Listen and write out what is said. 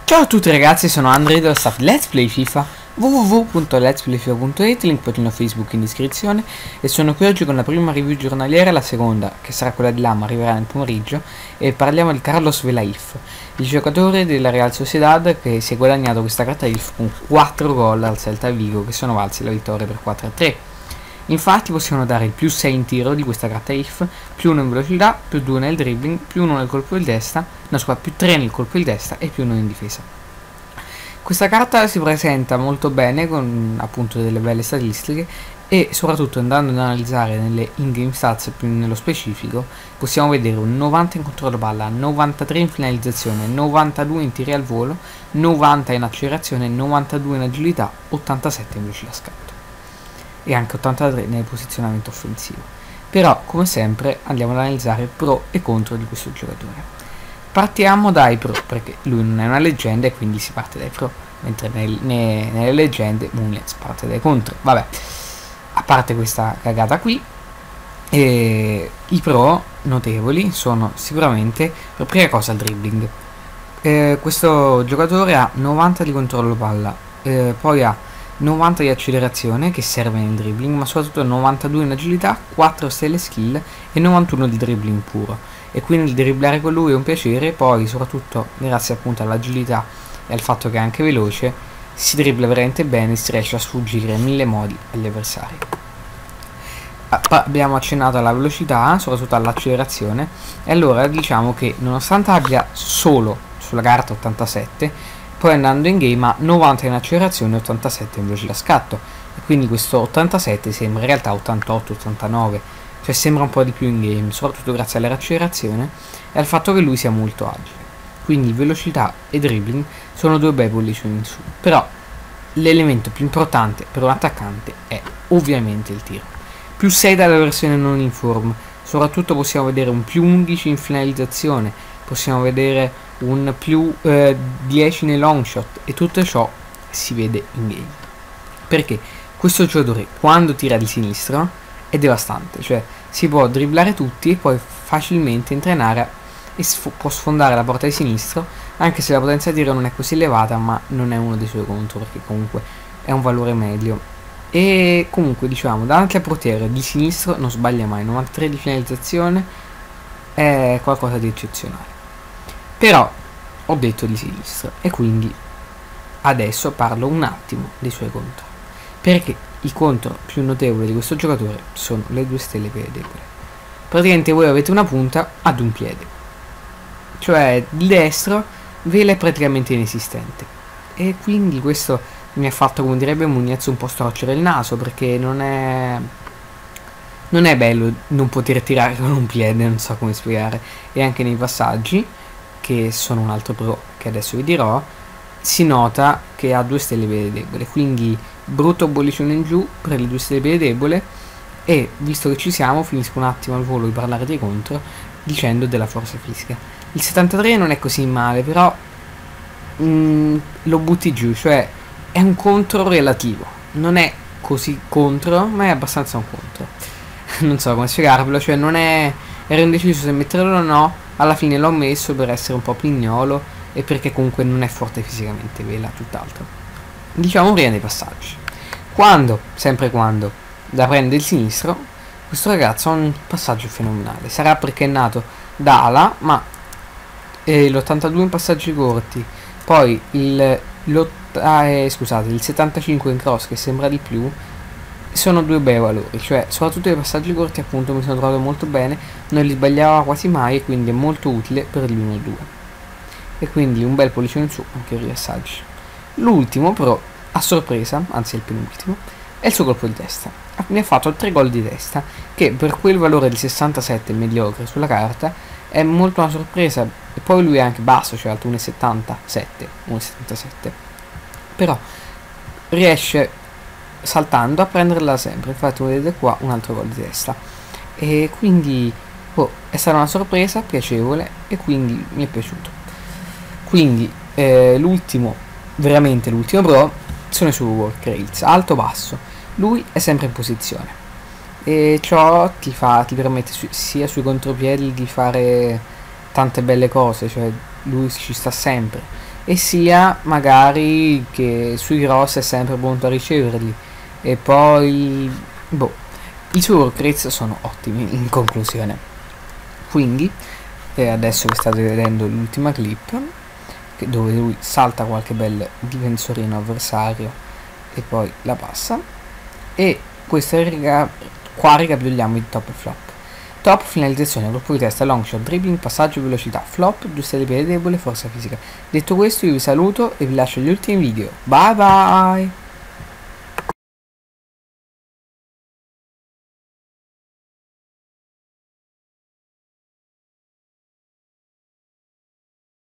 Ciao a tutti ragazzi, sono Andre dello staff Let's Play FIFA www.letsplayfifa.it, link per Facebook in descrizione, e sono qui oggi con la prima review giornaliera, la seconda, che sarà quella di là ma arriverà nel pomeriggio, e parliamo di Carlos Velaif, il giocatore della Real Sociedad che si è guadagnato questa carta IF con 4 gol al Celta Vigo che sono valsi la vittoria per 4-3. Infatti possiamo dare il più 6 in tiro di questa carta IF, più 1 in velocità, più 2 nel dribbling, più 1 nel colpo di testa, no scusa, più 3 nel colpo di testa e più 1 in difesa. Questa carta si presenta molto bene con appunto delle belle statistiche e soprattutto andando ad analizzare nelle in-game stats più nello specifico possiamo vedere un 90 in controllo palla, 93 in finalizzazione, 92 in tiri al volo, 90 in accelerazione, 92 in agilità, 87 in velocità scatto e anche 83 nel posizionamento offensivo. Però come sempre andiamo ad analizzare pro e contro di questo giocatore. Partiamo dai pro, perché lui non è una leggenda e quindi si parte dai pro, mentre nelle leggende Muniz parte dai contro. Vabbè, a parte questa cagata qui, i pro notevoli sono sicuramente, per prima cosa, il dribbling. Questo giocatore ha 90 di controllo palla, poi ha 90 di accelerazione che serve nel dribbling, ma soprattutto 92 in agilità, 4 stelle skill e 91 di dribbling puro, e quindi dribblare con lui è un piacere. Poi soprattutto grazie appunto all'agilità e al fatto che è anche veloce si dribbla veramente bene, si riesce a sfuggire in 1000 modi agli avversari. Abbiamo accennato alla velocità, soprattutto all'accelerazione, e allora diciamo che nonostante abbia solo sulla carta 87, poi andando in game ha 90 in accelerazione e 87 in velocità scatto, e quindi questo 87 sembra in realtà 88-89, cioè sembra un po' di più in game, soprattutto grazie all'accelerazione e al fatto che lui sia molto agile. Quindi velocità e dribbling sono due bei pollici in su, però l'elemento più importante per un attaccante è ovviamente il tiro. Più 6 dalla versione non in form, soprattutto possiamo vedere un più 11 in finalizzazione, possiamo vedere un più 10 nei long shot, e tutto ciò si vede in game, perché questo giocatore quando tira di sinistro è devastante, cioè si può dribblare tutti e poi facilmente entra in area e può sfondare la porta di sinistro, anche se la potenza di tiro non è così elevata, ma non è uno dei suoi contro, perché comunque è un valore medio. E comunque diciamo davanti al portiere di sinistro non sbaglia mai, 93 di finalizzazione è qualcosa di eccezionale. Però ho detto di sinistro e quindi adesso parlo un attimo dei suoi contro, perché i contro più notevoli di questo giocatore sono le 2 stelle piede debole. Praticamente voi avete una punta ad un piede, cioè il destro vela è praticamente inesistente, e quindi questo mi ha fatto, come direbbe Muniz, un po' storcere il naso, perché non è bello non poter tirare con un piede, non so come spiegare. E anche nei passaggi, che sono un altro pro che adesso vi dirò, si nota che ha 2 stelle piede debole, quindi brutto bollicione in giù per le 2 stelle piede debole. E visto che ci siamo, finisco un attimo al volo di parlare dei contro dicendo della forza fisica. Il 73 non è così male, però lo butti giù, cioè è un contro relativo, non è così contro, ma è abbastanza un contro. Non so come spiegarvelo, cioè non è, ero indeciso se metterlo o no, alla fine l'ho messo per essere un po' pignolo e perché comunque non è forte fisicamente, vela tutt'altro. Diciamo prima dei passaggi, sempre quando da prende il sinistro, questo ragazzo ha un passaggio fenomenale. Sarà perché è nato da ala, ma l'82 in passaggi corti, poi il 75 in cross, che sembra di più, sono 2 bei valori, cioè soprattutto i passaggi corti appunto mi sono trovato molto bene, non li sbagliava quasi mai e quindi è molto utile per l'1-2, e quindi un bel pollice in su anche i riassaggi. L'ultimo però, a sorpresa, anzi il penultimo, è il suo colpo di testa. Mi ha fatto 3 gol di testa, che per quel valore di 67 mediocre sulla carta è molto una sorpresa. E poi lui è anche basso, cioè alto 1,77, però riesce saltando a prenderla sempre. Infatti vedete qua un altro gol di testa, e quindi è stata una sorpresa piacevole e quindi mi è piaciuto. Quindi l'ultimo, veramente l'ultimo pro, sono i suoi work rates, alto basso. Lui è sempre in posizione e ciò ti permette sia sui contropiedi di fare tante belle cose, cioè lui ci sta sempre, e sia magari che sui cross è sempre pronto a riceverli. E poi boh, i suoi work rates sono ottimi in conclusione. Quindi adesso vi state vedendo l'ultima clip dove lui salta qualche bel difensorino avversario e poi la passa. E questo qua ricapitoliamo i top e flop. Top: finalizzazione, colpo di testa, long shot, dribbling, passaggio, velocità. Flop: giusta di piede debole, forza fisica. Detto questo io vi saluto e vi lascio gli ultimi video. Bye bye!